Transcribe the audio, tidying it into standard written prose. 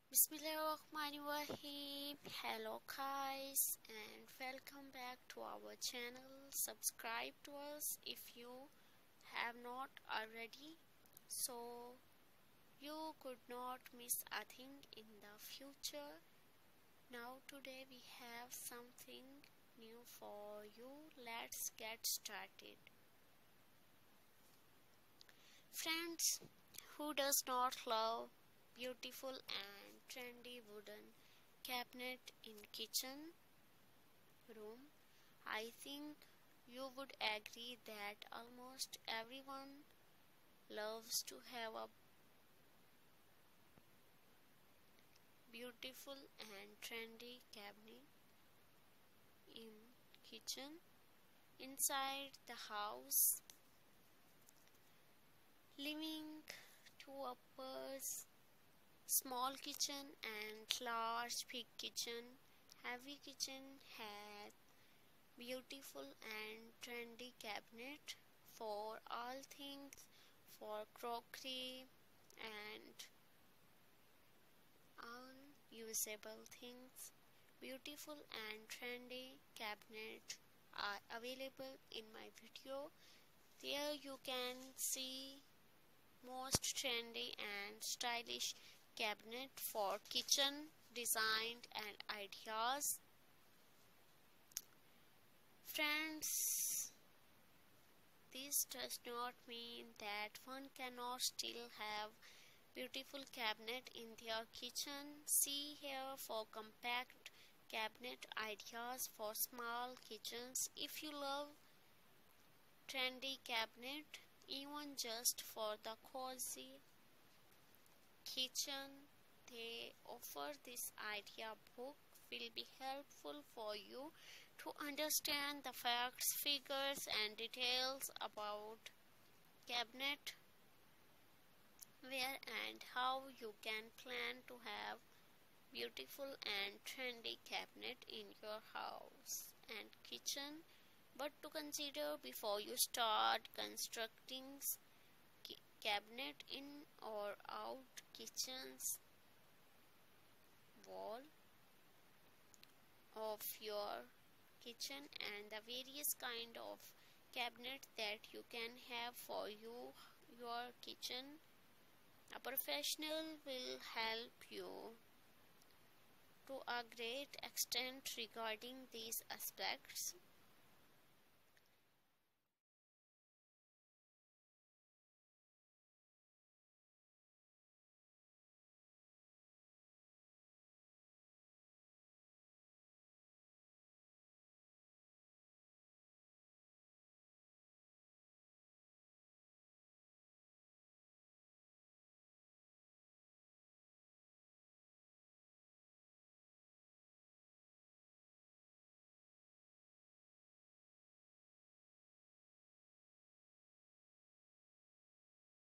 Bismillahirrahmanirrahim. Hello guys and welcome back to our channel. Subscribe to us if you have not already so you could not miss a thing in the future. Now today we have something new for you. Let's get started. Friends, who does not love beautiful and trendy wooden cabinet in kitchen room? I think you would agree that almost everyone loves to have a beautiful and trendy cabinet in kitchen inside the house. Living two uppers, small kitchen and large big kitchen. Heavy kitchen has beautiful and trendy cabinet for all things, for crockery and unusable things. Beautiful and trendy cabinet are available in my video. There you can see most trendy and stylish cabinet for kitchen design and ideas. Friends, this does not mean that one cannot still have beautiful cabinet in their kitchen. See here for compact cabinet ideas for small kitchens. If you love trendy cabinet, even just for the cozy kitchen, they offer this idea book will be helpful for you to understand the facts, figures and details about cabinet where and how you can plan to have beautiful and trendy cabinet in your house and kitchen, but to consider before you start constructing cabinet in or out kitchen's wall of your kitchen and the various kind of cabinet that you can have for your kitchen. A professional will help you to a great extent regarding these aspects.